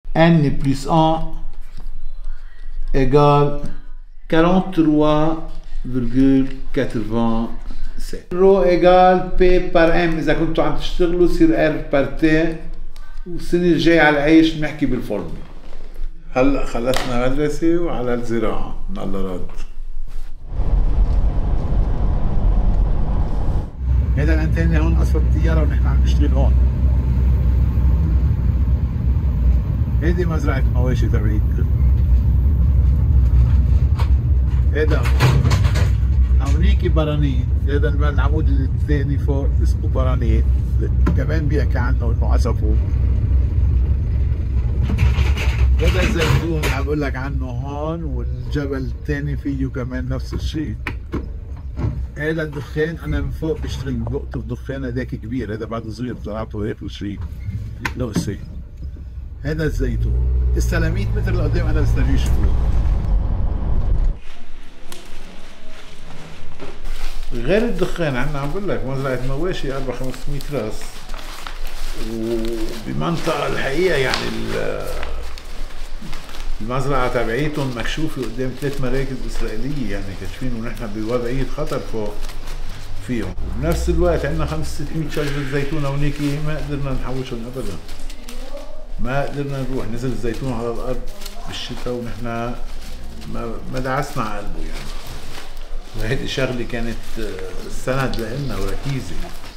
n plus 1 égale 43,87. رو égale P par M. إذا كنتوا عم تشتغلوا يصير R par T، والسنة الجاية على العيش بنحكي بالفورمولا. هلا خلصنا مدرسة وعلى الزراعة، من الله رد. هذا الانتنة هون أصفر الطيارة ونحن عم نشتغل هون. هيدي مزرعة مواشي تبعيت. هذا هونيكي برانيت، هذا العمود الثاني فوق اسمه برانيت، كمان بيحكي عنه انه عصفور. هذا الزيتون عم بقول لك عنه هون، والجبل الثاني فيه كمان نفس الشيء. هذا الدخان انا من فوق بشتغل بقطف دخان، هذاك كبير، هذا بعد صغير طلعته هيك وشريك له شيء. هذا الزيتون السلاميت متر لقدام انا بستريش فوق. غير الدخان عندنا عم بقول لك مزرعة مواشي 400-500 راس، وبمنطقة الحقيقة يعني المزرعة تبعيتهم مكشوفة قدام 3 مراكز إسرائيلية، يعني كاشفين ونحن بوضعية خطر فوق فيهم. وبنفس الوقت عندنا 500-600 شجرة زيتون هونيكي ما قدرنا نحوشهم أبدا، ما قدرنا نروح. نزل الزيتون على الأرض بالشتاء ونحن ما دعسنا على قلبه يعني. وهيدي شغلة كانت سند لنا وركيزة.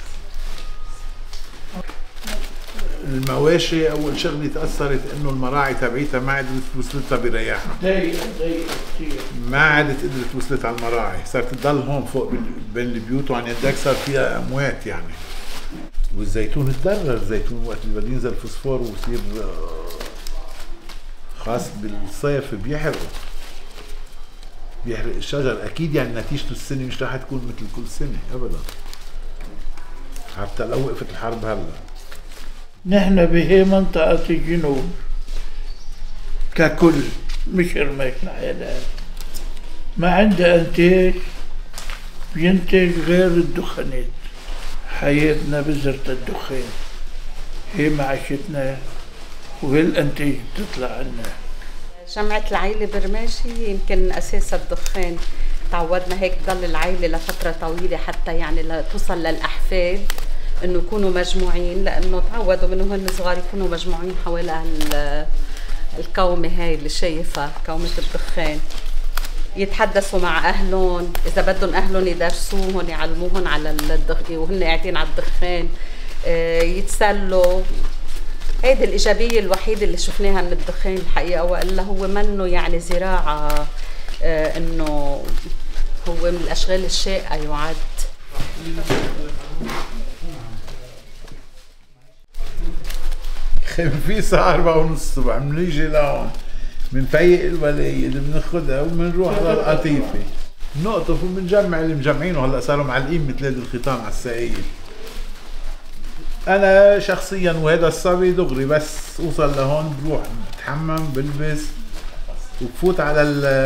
المواشي أول شغلة تأثرت إنه المراعي تبعيتها ما عادت وصلتها برياحة. ضيقة كثير. ما عادت قدرت وصلت على المراعي، صارت تضل هون فوق بين البيوت وعن يدك صار فيها أموات يعني. والزيتون تضرر، الزيتون وقت اللي بده ينزل فوسفور ويصير خاص بالصيف بيحرق الشجر. اكيد يعني نتيجته السنه مش راح تكون مثل كل سنه ابدا، حتى لو وقفت الحرب هلا. نحن بهي منطقه الجنوب ككل، مش رميك ناحيه ما عندها انتاج بينتج غير الدخانات. حياتنا بذرة الدخان، هي معيشتنا وهي الانتاج بتطلع عنا. جمعة العائلة برماشي يمكن أساسها الدخان. تعودنا هيك تضل العائلة لفترة طويلة حتى يعني لتوصل للأحفاد إنه يكونوا مجموعين، لأنه تعودوا من هن صغار يكونوا مجموعين حول الكومة هاي اللي شايفها، كومة الدخان. يتحدثوا مع أهلهم، إذا بدهم أهلهم يدرسوهم يعلموهم على الدخان وهن قاعدين على الدخان، يتسلوا. هيدي الإيجابية الوحيدة اللي شفناها من الدخان الحقيقة، وإلا هو منه يعني زراعة، إنه هو من الأشغال الشاقة يعد. في الساعة 4:30 الصبح بنيجي لهون بنفيق الوليد بناخدها وبنروح على القطيفة بنقطف وبنجمع اللي مجمعينه. هلا صاروا معلقين مثل الخيطان على السقايل. أنا شخصيا وهذا الصبي دغري بس أوصل لهون بروح بتحمم بلبس وبفوت على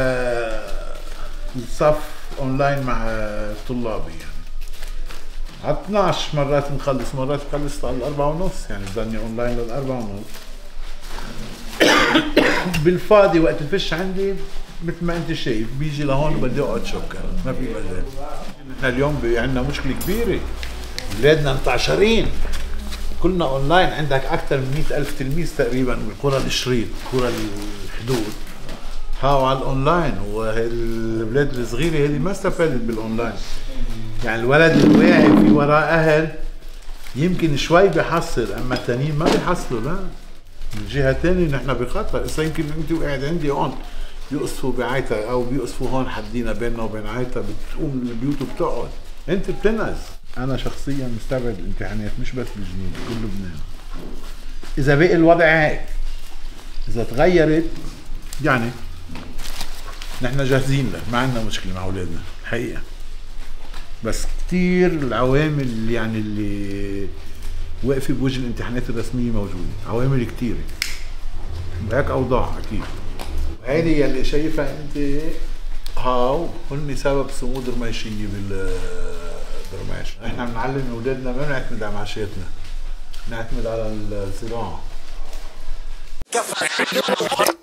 الصف أونلاين مع طلابي يعني. على 12 مرات نخلص، مرات خلصت على 4:30 يعني بضلني أونلاين لل4:30. بالفاضي وقت الفش عندي مثل ما انت شايف بيجي لهون وبدي اقعد شكرا، ما في مجال. نحن اليوم عندنا مشكله كبيره، اولادنا متعشرين كلنا اونلاين. عندك اكثر من 100,000 تلميذ تقريبا بالقرى الشريط، قرى الحدود هاو على الاونلاين. والبلاد الصغيره هذه ما استفادت بالاونلاين. يعني الولد الواعي في وراء اهل يمكن شوي بيحصل، اما التانيين ما بيحصلوا. لا من جهه ثانيه نحن بخطر. اذا يمكن انت وقاعد عندي هون بيقصفوا بعيتها او بيقصفوا هون حدينا بيننا وبين عيتها، بتقوم البيوت وبتقعد، انت بتنقذ. انا شخصيا مستبعد الامتحانات مش بس بالجنوب، بكل لبنان. اذا بقي الوضع هيك، اذا تغيرت يعني نحن جاهزين له، ما عندنا مشكله مع اولادنا الحقيقه. بس كثير العوامل يعني اللي واقفه بوجه الامتحانات الرسميه موجوده، عوامل كثيره وهيك اوضاع اكيد. هيدي يلي شايفها انت هاو هن سبب صمود رميشيه بالرماش. احنا بنعلم اولادنا ما بنعتمد على معاشاتنا، بنعتمد على الزراعه. كفى